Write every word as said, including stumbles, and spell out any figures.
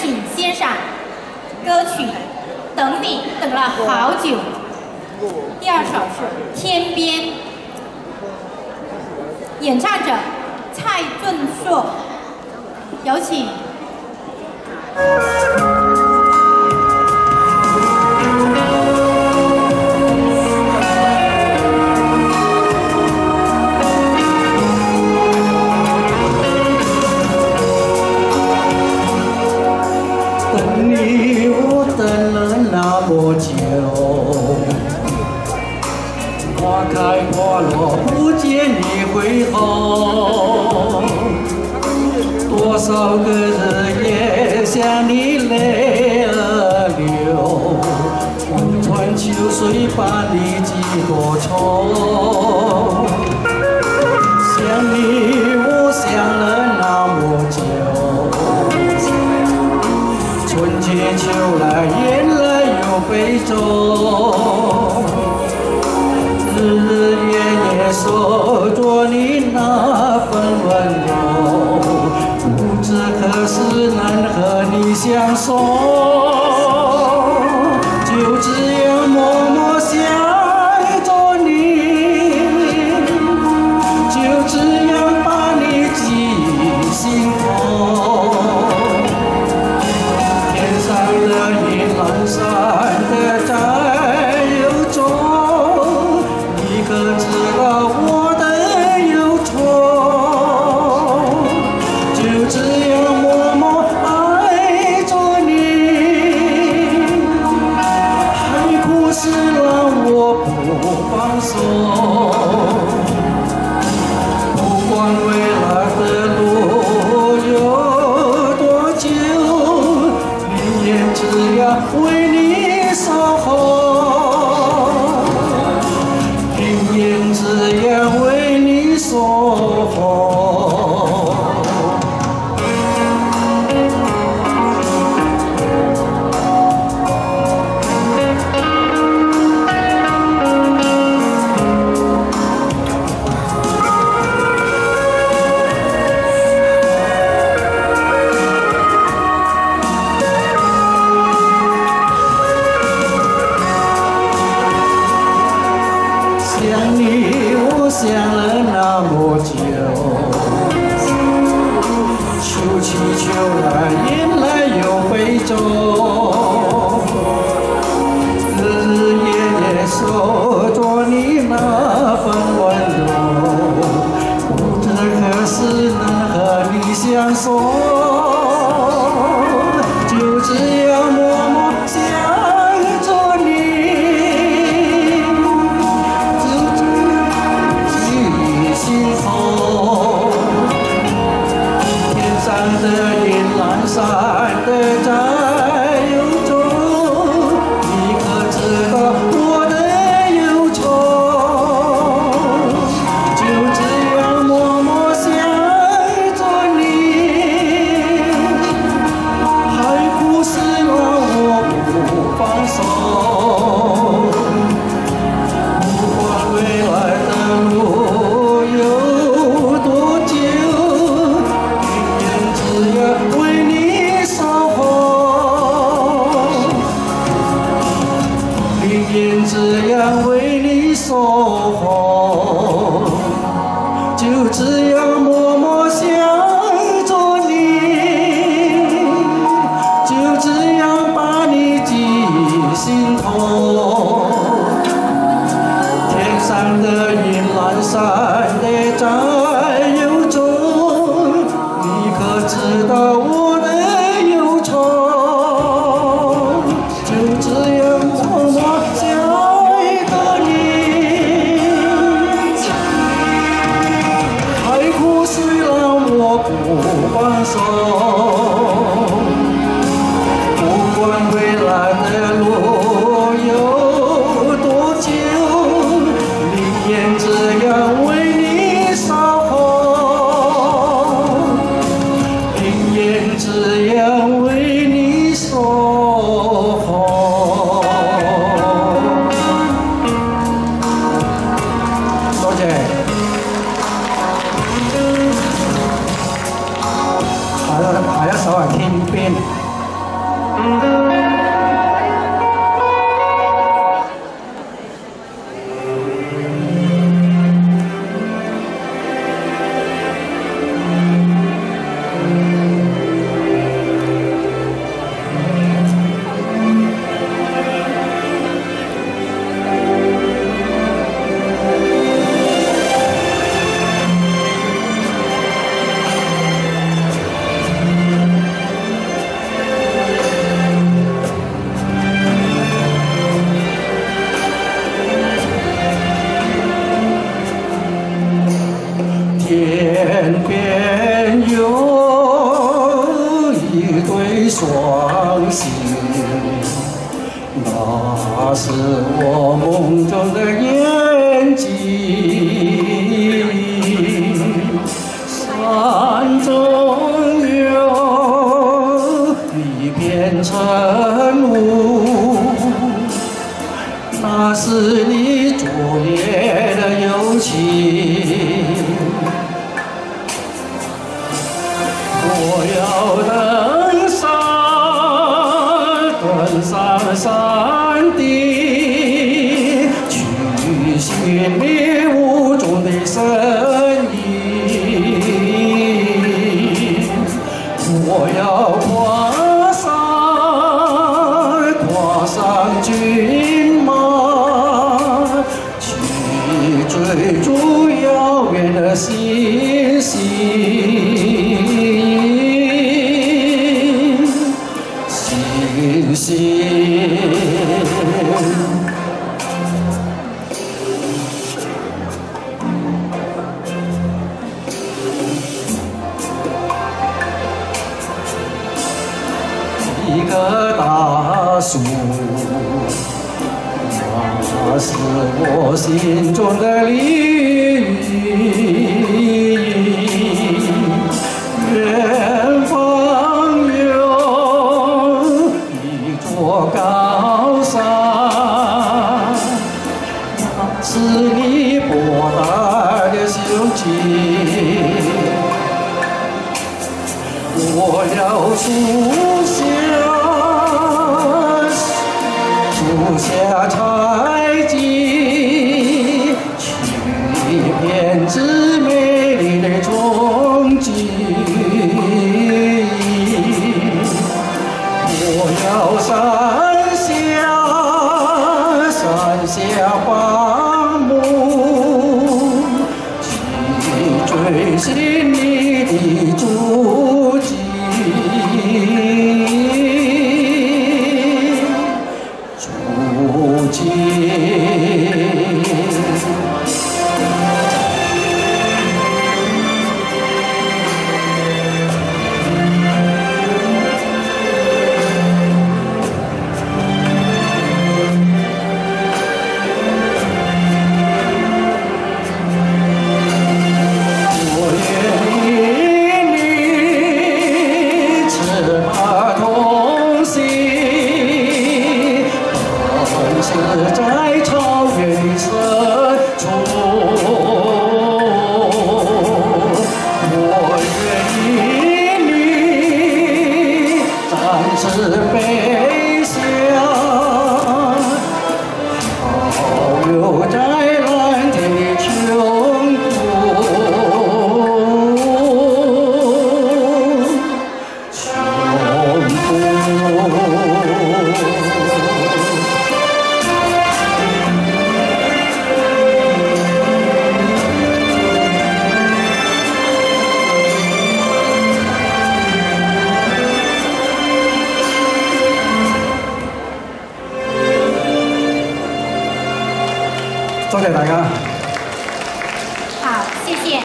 请欣赏歌曲《等你等了好久》。第二首是《天边》，演唱者蔡俊硕，有请。 等你，我等了那么久，花开花落不见你回头，多少个日夜想你泪儿流，望穿秋水把你几多愁，想你我想了那么久。 春节秋来，雁来又悲愁，日日夜夜守着你那份温柔，不知何时能和你相守，就这样默默想着你，就这样把你记心头。 南山的债有重，你可知道我的忧愁？就这样默默爱着你，海枯石烂我不放手。不管未来的路有多久，宁愿只要。 为你守候，宁愿只要为你守候。想你，我想了那么久，秋去秋来，雁来又悲愁，日日夜夜守着你那份温柔，不知何时能和你相守，就这样默默想着你。 的雁南山的债有重，你可知道我的忧愁？就这样默默想着你，海枯石烂我不放手。不管未来的路有多久。 为你天边有一对双星，那是我梦中的眼睛。山中有一片晨雾，那是你昨夜的幽情。我要登山，登上山顶，去寻迷雾中的身影。我要跨山，跨上骏马，去追逐遥远的星星。星星，一棵大树，那是我心中的绿荫。远方有一座高山，那是你博大的胸襟。我要树下，树下采集，去编织美丽的憧憬。我要山下，山下花木，去追寻你的足迹。足迹。在草原的深处，我愿与你展翅飞翔，遨游在蓝天的穹穹穹途。多謝大家。